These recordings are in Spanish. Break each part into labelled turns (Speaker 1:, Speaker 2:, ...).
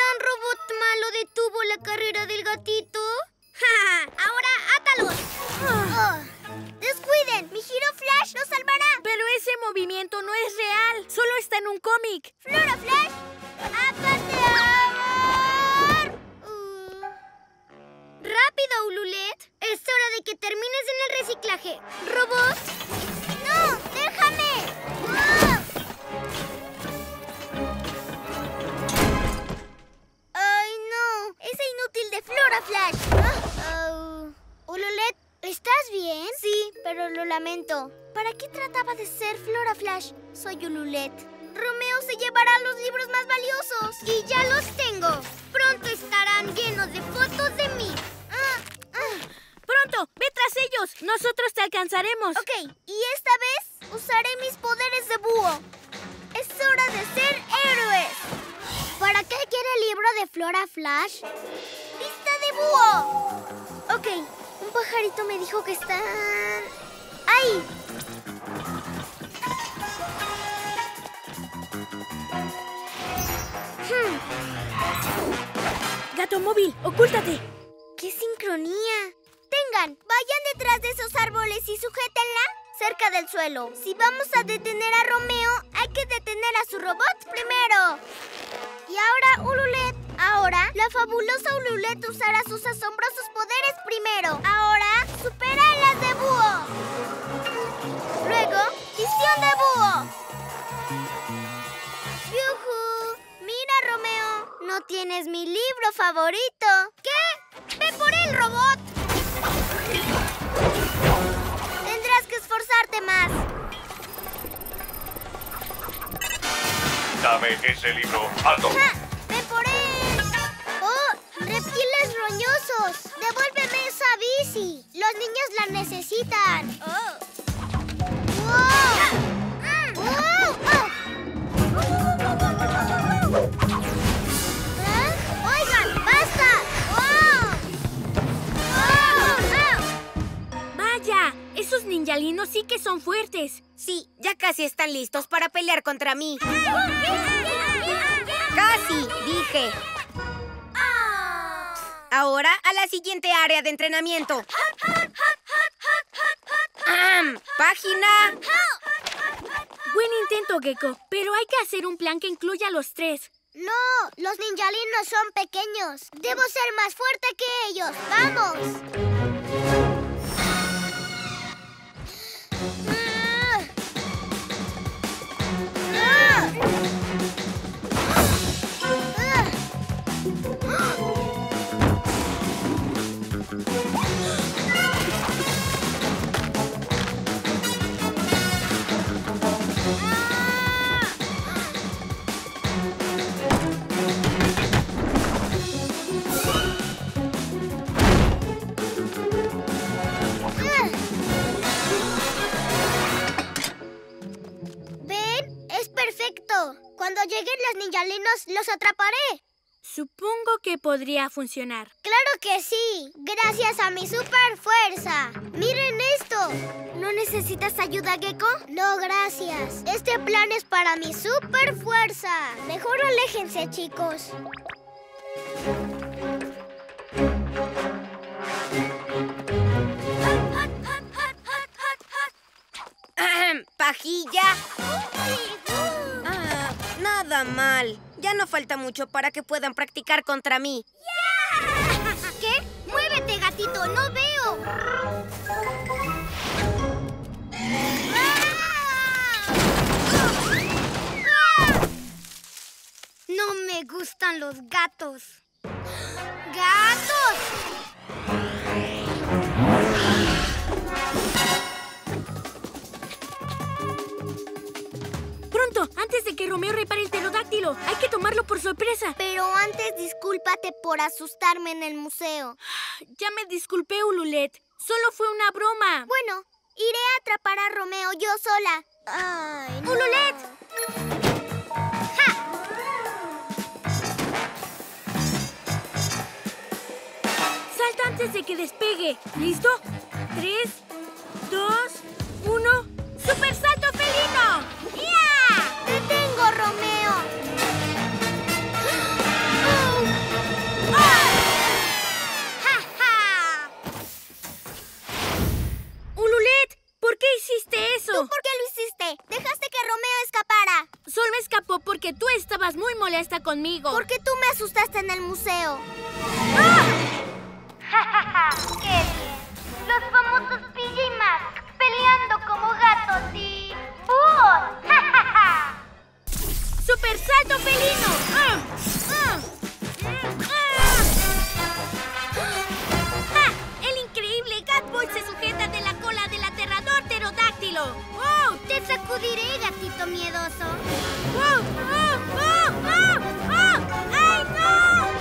Speaker 1: gran robot malo detuvo la carrera del gatito. ¡Ahora átalos! ¡Descuiden! ¡Mi Hero Flash nos salvará!
Speaker 2: Pero ese movimiento no es real. Solo está en un cómic.
Speaker 1: ¡Flora Flash! ¡A pasear! ¡Rápido, Ululet! Es hora de que termines en el reciclaje. ¡Robot! ¡No! ¡Déjame! ¡Ay, no! ¡Ese inútil de Flora Flash! Ululet, ¿estás bien? Sí, pero lo lamento. ¿Para qué trataba de ser Flora Flash? Soy Ululet. Romeo se llevará los libros más valiosos. Y ya los tengo. Pronto estarán llenos de fotos de mí.
Speaker 2: ¡Pronto! ¡Ve tras ellos! ¡Nosotros te alcanzaremos!
Speaker 1: Ok, y esta vez usaré mis poderes de búho. Es hora de ser héroes. ¿Para qué quiere el libro de Flora Flash? ¡Vista de búho! Ok, un pajarito me dijo que están... ¡ahí!
Speaker 2: ¡Gato móvil! ¡Ocúltate!
Speaker 1: ¡Qué sincronía! Tengan, vayan detrás de esos árboles y sujétenla cerca del suelo. Si vamos a detener a Romeo, hay que detener a su robot primero. Y ahora, Ululet. Ahora, la fabulosa Ululet usará sus asombrosos poderes primero. Ahora, supera las de búho. Luego, visión de búho. ¡Yujú! Mira, Romeo, no tienes mi libro favorito. ¿Qué? ¡Ve por él, robot! Tendrás que esforzarte más.
Speaker 3: Dame ese libro, alto.
Speaker 1: ¡Ven por él! ¡Oh! ¡Reptiles roñosos! ¡Devuélveme esa bici! ¡Los niños la necesitan! ¡Wow! ¡Oigan! ¡Basta!
Speaker 2: ¡Vaya! Esos ninjalinos sí que son fuertes.
Speaker 4: Sí, ya casi están listos para pelear contra mí. ¡Casi! Dije. Ahora a la siguiente área de entrenamiento. ¡Página!
Speaker 2: Buen intento, Gecko, pero hay que hacer un plan que incluya a los tres.
Speaker 1: No, los ninjalinos son pequeños. Debo ser más fuerte que ellos. ¡Vamos! Cuando lleguen los ninjalinos, los atraparé.
Speaker 2: Supongo que podría funcionar.
Speaker 1: ¡Claro que sí! ¡Gracias a mi super fuerza! ¡Miren esto! ¿No necesitas ayuda, Gecko? No, gracias. Este plan es para mi super fuerza. Mejor aléjense, chicos.
Speaker 4: ¿Pajilla? Nada mal. Ya no falta mucho para que puedan practicar contra mí.
Speaker 1: ¿Qué? ¡Muévete, gatito! ¡No veo! No me gustan los gatos. ¡Gatos!
Speaker 2: ¡Pronto! Antes de que Romeo repare el pterodáctilo. Hay que tomarlo por sorpresa.
Speaker 1: Pero antes, discúlpate por asustarme en el museo.
Speaker 2: Ya me disculpé, Ululet. Solo fue una broma.
Speaker 1: Bueno, iré a atrapar a Romeo yo sola. ¡Ay, no!
Speaker 2: ¡Ululet!
Speaker 1: ¡Ja!
Speaker 2: Salta antes de que despegue. ¿Listo? 3, 2, 1... ¡Super salto felino!
Speaker 1: ¡Ya! ¡Te tengo, Romeo!
Speaker 2: Porque tú estabas muy molesta conmigo.
Speaker 1: Porque tú me asustaste en el museo. ¡Qué bien! Los famosos PJ Masks peleando como gatos y... ¡búhos!
Speaker 2: ¡Super salto felino! ¡El increíble Catboy se sujeta de la cola del aterrador pterodáctilo!
Speaker 1: ¡Wow! ¡Te sacudiré, gatito miedoso!
Speaker 2: ¡Wow! ¡Ay, no!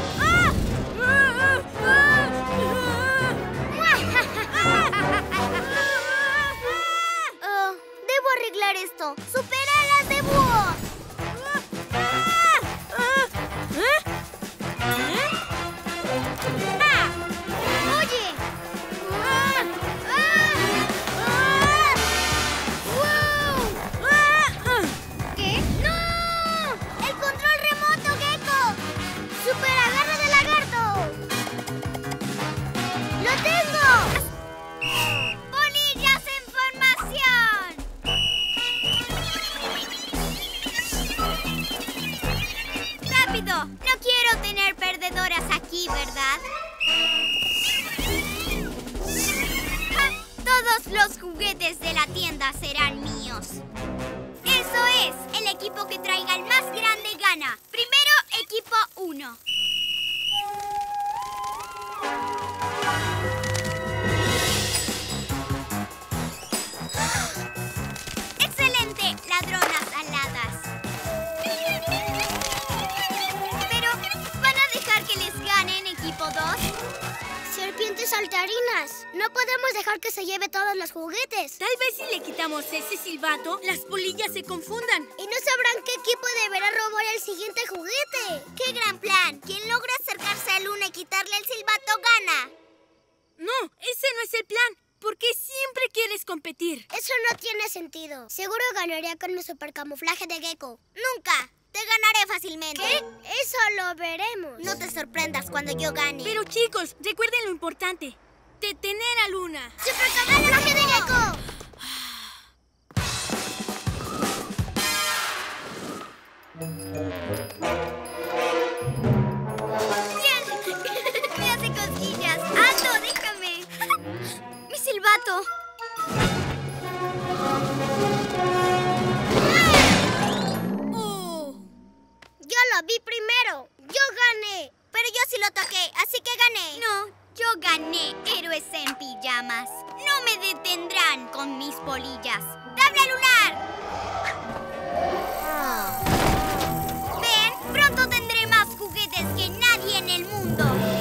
Speaker 1: Oh, debo arreglar esto. ¡Supera alas de búho! ¡Oye! ¡Wow! ¿Qué? ¡No! ¡El control remoto, Gecko! ¡Super agarre de lagarto! ¡Lo tengo! ¡Polillas en formación! ¡Rápido! No quiero tener perdedoras aquí, ¿verdad? Todos los juguetes de la tienda serán míos. Eso es, el equipo que traiga el más grande gana. Primero, equipo 1. ¡Excelente! Ladronas aladas. Pero, ¿van a dejar que les ganen equipo 2? Serpientes saltarinas. No podemos dejar que se lleve todos los juguetes.
Speaker 2: Tal vez si le quitamos ese silbato, las polillas se confundan.
Speaker 1: Y no sabrán qué equipo deberá robar el siguiente juguete. ¡Qué gran plan! Quien logre acercarse al Luna y quitarle el silbato gana.
Speaker 2: No, ese no es el plan. ¿Por qué siempre quieres competir?
Speaker 1: Eso no tiene sentido. Seguro ganaría con mi supercamuflaje de Gecko. ¡Nunca! Te ganaré fácilmente. ¿Qué? Eso lo veremos. No te sorprendas cuando yo gane.
Speaker 2: Pero chicos, recuerden lo importante. Detener a Luna.
Speaker 1: ¡Supercamuflaje de Gecko! ¡Bien! Me hace cosquillas. ¡Ando, déjame! ¡Mi silbato! Yo lo vi primero. Yo gané. Pero yo sí lo toqué, así que gané. No, yo gané. Héroes en pijamas. No me detendrán con mis polillas. ¡Tabla lunar! ¿Ven? Pronto tendré más juguetes que nadie en el mundo.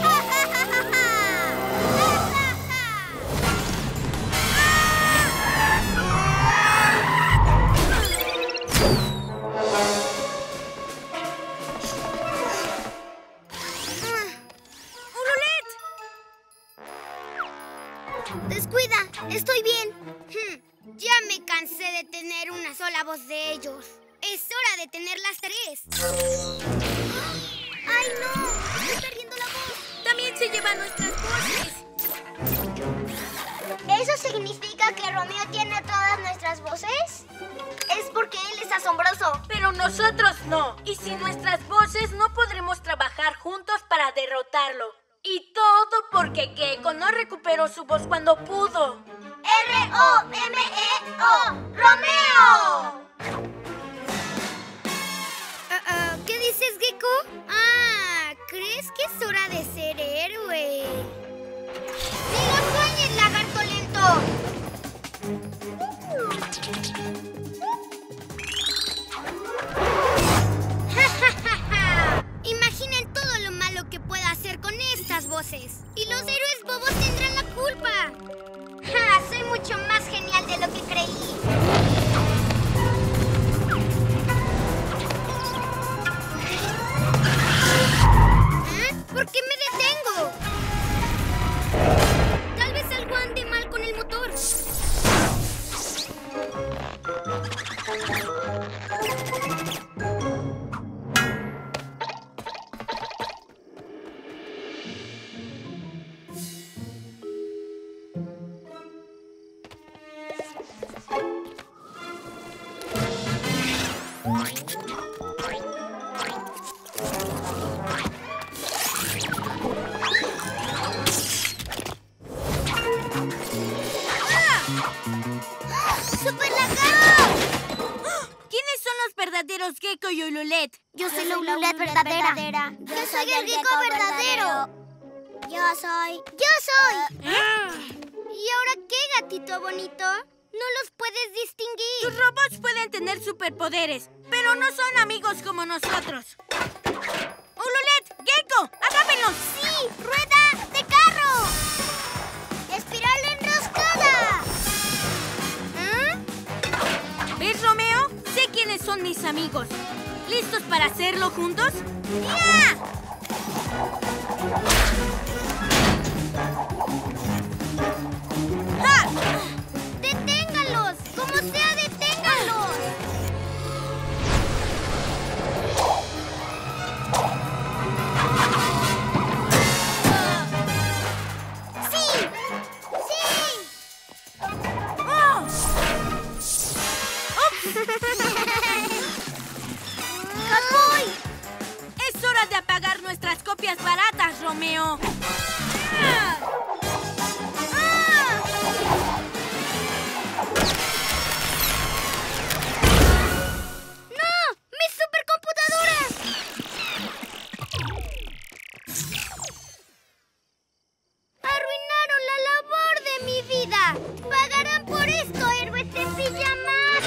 Speaker 1: Descuida, estoy bien. Ya me cansé de tener una sola voz de ellos. Es hora de tener las 3. ¡Ay, no! Estoy perdiendo la voz.
Speaker 2: También se llevan nuestras voces.
Speaker 1: ¿Eso significa que Romeo tiene todas nuestras voces? Es porque él es asombroso.
Speaker 2: Pero nosotros no. Y sin nuestras voces no podremos trabajar juntos para derrotarlo. Y todo porque Gecko no recuperó su voz cuando pudo.
Speaker 1: ¡R-O-M-E-O! ¡Romeo! ¿Qué dices, Gecko? ¿Crees que es hora de ser héroe? ¡Ni lo sueñes, lagarto lento! Imaginen todo lo malo que pueda hacer con estas voces. Y los héroes bobos tendrán la culpa. Soy mucho más genial de lo que creí. ¿Por qué me detengo? Tal vez algo ande mal con el motor.
Speaker 2: verdaderos Gecko y Ululet.
Speaker 1: Yo soy la Ululet verdadera. Yo soy el Gecko verdadero. Yo soy. ¿Y ahora qué, gatito bonito? No los puedes distinguir.
Speaker 2: Tus robots pueden tener superpoderes, pero no son amigos como nosotros. ¡Ululet! ¡Gecko! ¡Agápenlos!
Speaker 1: ¡Sí! ¡Rueda de carro! ¡Espiral enroscada!
Speaker 2: ¿Ves, Romeo? Sé quiénes son mis amigos. ¿Listos para hacerlo juntos? ¡Mira! ¡Ja!
Speaker 1: ¡Deténganlos! ¡Como sea, deténganlos! ¡Sí! ¡Sí!
Speaker 2: ¡Oh!
Speaker 1: ¡Catboy!
Speaker 2: ¡Es hora de apagar nuestras copias baratas, Romeo!
Speaker 1: ¡No! ¡Mis supercomputadoras! ¡Arruinaron la labor de mi vida! ¡Pagarán por esto, héroes en pijamas!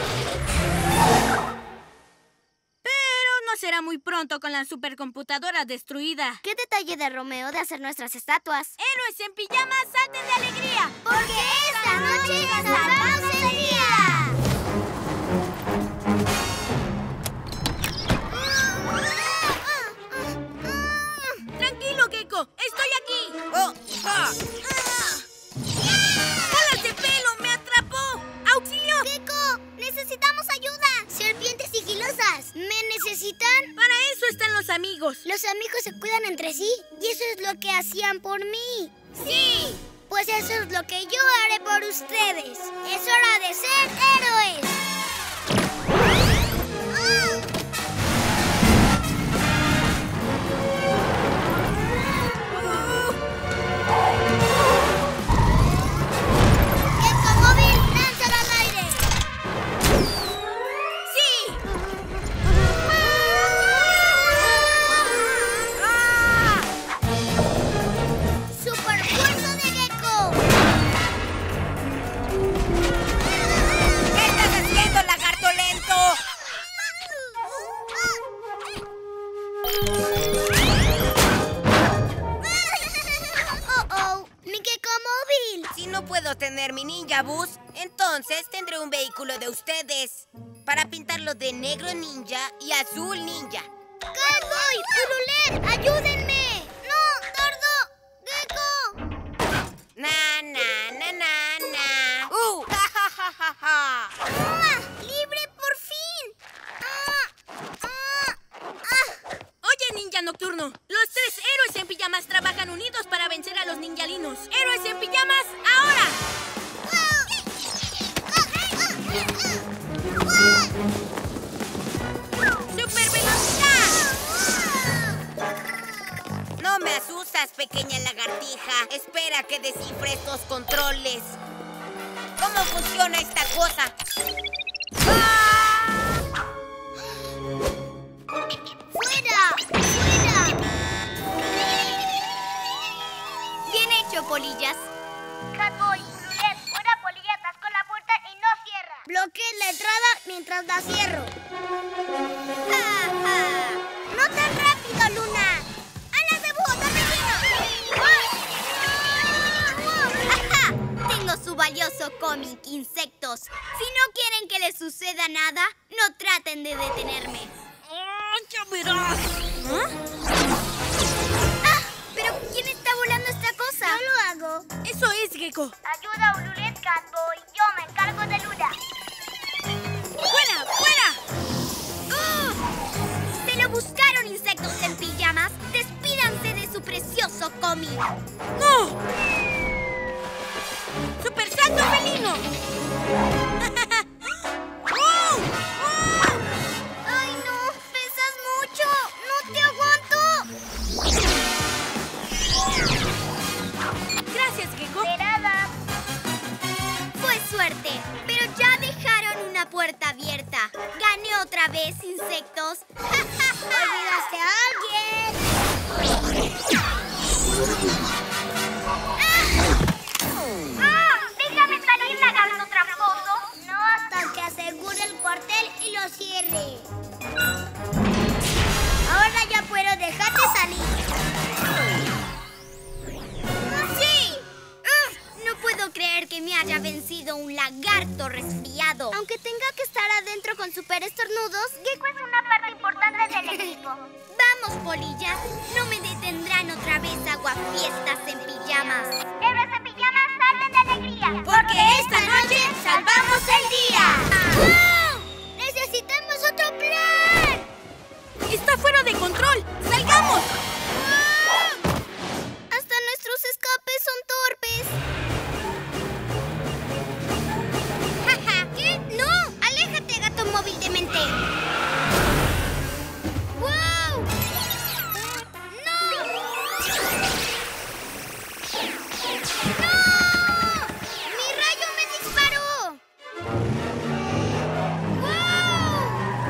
Speaker 2: Pero no será muy pronto con la supercomputadora destruida.
Speaker 1: ¡Qué detalle de Romeo de hacer nuestras estatuas!
Speaker 2: ¡Héroes en pijamas, salten de alegría!
Speaker 1: ¡Porque esta noche salvamos el día!
Speaker 2: ¡Tranquilo, Gecko! ¡Estoy aquí!
Speaker 4: ¡Oh! ¡Ah!
Speaker 2: ¡Bolas de pelo! ¡Me atrapó! ¡Auxilio!
Speaker 1: ¡Gecko! ¡Necesitamos ayuda! ¡Serpientes sigilosas! ¿Me necesitan?
Speaker 2: Para eso están los amigos.
Speaker 1: Los amigos se cuidan entre sí y eso es lo que hacían por mí.
Speaker 2: ¡Sí!
Speaker 1: Pues eso es lo que yo haré por ustedes. Es hora de ser héroes. ¡Gecko móvil, lánzalo al aire!
Speaker 2: ¡Sí!
Speaker 1: ¡Super fuerza de Gecko!
Speaker 4: ¿Qué estás haciendo, lagarto lento?
Speaker 1: ¡Oh! ¡Mi Gecko móvil!
Speaker 4: Si no puedo tener mi ninja bus, entonces tendré un vehículo de ustedes. Para pintarlo de negro ninja y azul ninja.
Speaker 1: ¡Catboy! ¡Ululet! ¡Ayúdenme! ¡No! ¡Tardo! ¡Gecko!
Speaker 4: Na, na, na, na, na. Ja, ja, ja, ja, ja.
Speaker 1: ¡Ah! ¡Libre por fin!
Speaker 2: Oye, Ninja Nocturno, los 3 héroes en pijamas trabajan unidos para vencer a los ninjalinos. ¡Héroes en pijamas, ahora! ¡Super velocidad!
Speaker 4: No me asustas, pequeña lagartija. Espera que descifre estos controles. ¿Cómo funciona esta cosa?
Speaker 1: ¡Fuera! ¡Fuera!
Speaker 4: Bien hecho, polillas.
Speaker 1: Catboy, Ululet, una polilla atascó la puerta y no cierra. Bloqueen la entrada mientras la cierro. ¡No tan rápido, Luna! ¡Alas de búho, torbellino! Tengo su valioso cómic, insectos. Si no quieren que les suceda nada, no traten de detenerme.
Speaker 2: ¡Ya verás!
Speaker 1: ¿Pero quién está volando esta cosa? Yo lo hago.
Speaker 2: ¡Eso es, Gecko!
Speaker 1: Ayuda a Ululet, Catboy. Yo me encargo de Luna.
Speaker 2: ¡Fuera! ¡Fuera!
Speaker 1: ¿Se lo buscaron, insectos en pijamas? Despídanse de su precioso cómic.
Speaker 2: ¡No! ¡Super salto felino! ¡Oh! ¡Oh!
Speaker 1: ¡Ay, no! ¡Pesas mucho! ¡No te aguanto!
Speaker 2: Gracias, Gecko.
Speaker 1: De nada. Fue suerte, pero ya dejaron una puerta abierta. Gané otra vez sin insectos. ¡Olvidaste a alguien!
Speaker 3: ¡Déjame salir, lagarto tramposo!
Speaker 1: No hasta que asegure el cuartel y lo cierre. Ahora ya puedo dejarte salir. ¡Sí! No puedo creer que me haya vencido un lagarto resfriado. Aunque tenga que estar adentro con super estornudos,
Speaker 3: Gecko es una parte importante del equipo.
Speaker 1: vamos, polillas. No me detendrán otra vez aguafiestas en pijamas.
Speaker 3: Héroes en pijamas salven de alegría.
Speaker 1: Porque esta noche salvamos el día. ¡Wow! ¡Necesitamos otro plan!
Speaker 2: ¡Está fuera de control! ¡Salgamos!
Speaker 1: ¡Wow! Hasta nuestros escapes son torpes. ¿Qué? ¡No! ¡Aléjate, gato móvil demente! ¡Wow! ¡No! ¡No! ¡Mi rayo me disparó! ¡Wow!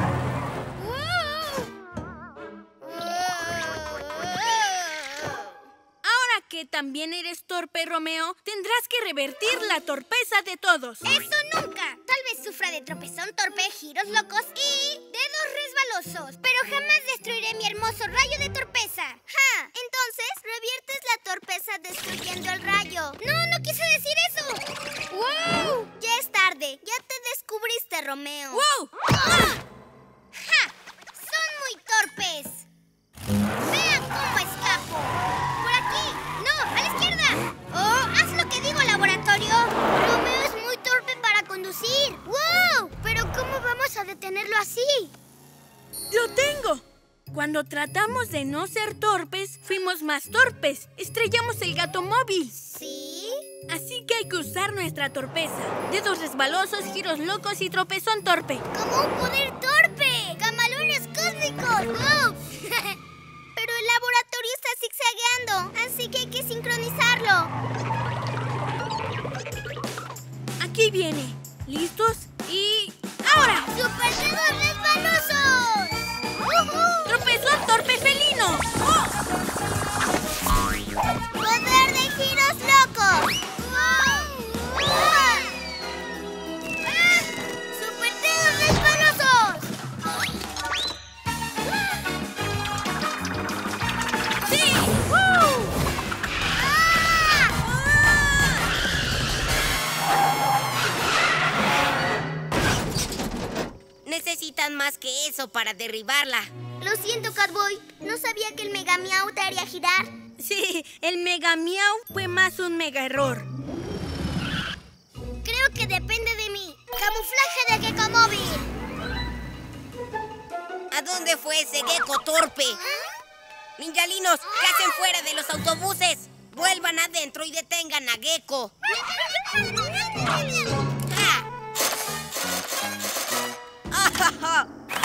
Speaker 2: Ahora que también eres torpe, Romeo, tendrás que revertir la torpeza de todos.
Speaker 1: ¡Eso nunca! Tal vez sufra de tropezón torpe, giros locos y dedos resbalosos, pero jamás destruiré mi hermoso rayo de torpeza. ¡Ja! Entonces, reviertes la torpeza destruyendo el rayo. ¡No, no quise decir eso! ¡Wow! Ya es tarde. Ya te descubriste, Romeo.
Speaker 2: ¡Wow!
Speaker 1: ¡Ah! ¡Ja! ¡Son muy torpes! ¡Vean cómo escapo! ¡Por aquí! ¡No! ¡A la izquierda! ¡Oh! ¡Haz lo que digo, laboratorio! Romeo es muy torpe para conducir. ¡Wow! ¿Pero cómo vamos a detenerlo así?
Speaker 2: ¡Lo tengo! Cuando tratamos de no ser torpes, fuimos más torpes. Estrellamos el gato móvil.
Speaker 1: ¿Sí?
Speaker 2: Así que hay que usar nuestra torpeza. Dedos resbalosos, giros locos y tropezón torpe.
Speaker 1: ¡Como un poder torpe! ¡Camalones cósmicos! ¡Wow! Pero el laboratorio está zigzagueando, así que hay que sincronizarlo.
Speaker 2: Aquí viene. ¿Listos? Y... ¡ahora!
Speaker 1: ¡Super dedos resbalosos!
Speaker 2: ¡Tropezón torpe felino! ¡Oh!
Speaker 1: ¡Poder de giros locos! ¡Wow! ¡Ah! ¡Ah! ¡Super dedos resbalosos!
Speaker 2: ¡Sí!
Speaker 4: Necesitan más que eso para derribarla.
Speaker 1: Lo siento, Catboy. No sabía que el Mega Miau te haría girar.
Speaker 2: Sí, el Mega Miau fue más un mega error.
Speaker 1: Creo que depende de mí. Camuflaje de Gecko móvil.
Speaker 4: ¿A dónde fue ese gecko torpe? Ninjalinos, ¿qué hacen fuera de los autobuses? Vuelvan adentro y detengan a Gecko. ¡Ah! ¡Ah!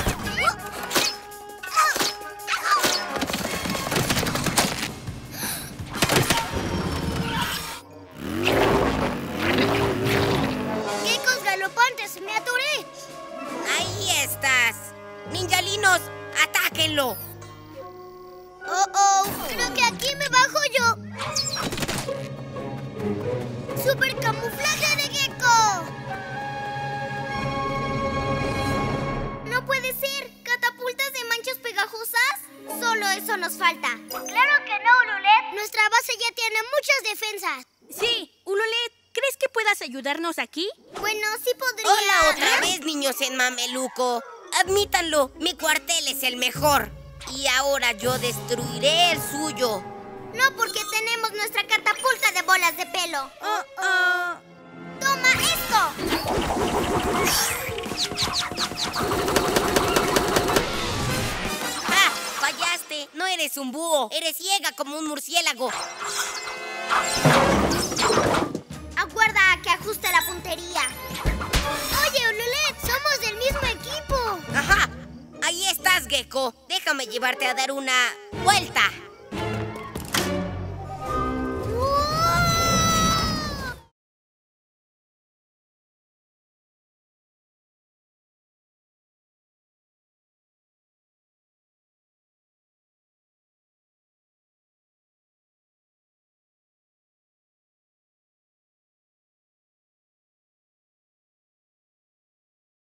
Speaker 1: ¡Geckos galopantes! ¡Me atoré!
Speaker 4: ¡Ahí estás! ¡Ninjalinos, atáquenlo!
Speaker 1: ¡Oh! Creo que aquí me bajo yo. ¡Super camuflaje de Gecko! ¡No puede ser! ¿Catapultas de manchas pegajosas? Solo eso nos falta.
Speaker 3: ¡Claro que no, Ululet!
Speaker 1: Nuestra base ya tiene muchas defensas.
Speaker 2: Sí, Ululet, ¿crees que puedas ayudarnos aquí?
Speaker 1: Bueno, sí podría...
Speaker 4: ¡Hola otra vez, niños en mameluco! Admítanlo, mi cuartel es el mejor. Y ahora yo destruiré el suyo.
Speaker 1: No, porque tenemos nuestra catapulta de bolas de pelo. ¡Toma esto!
Speaker 4: ¡Ah! ¡Fallaste! No eres un búho, eres ciega como un murciélago.
Speaker 1: Aguarda a que ajuste la puntería. Oye, Ululet, somos del mismo equipo.
Speaker 4: ¡Ajá! Ahí estás, Gecko. Déjame llevarte a dar una vuelta.